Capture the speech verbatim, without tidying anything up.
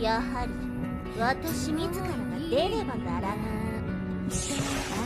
やはり私自らが出ねばならない。